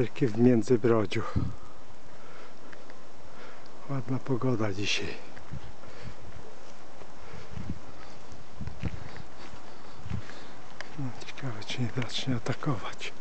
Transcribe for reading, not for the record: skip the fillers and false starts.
wielki w Międzybrodziu. Ładna pogoda dzisiaj. No, ciekawe, czy nie zacznie atakować.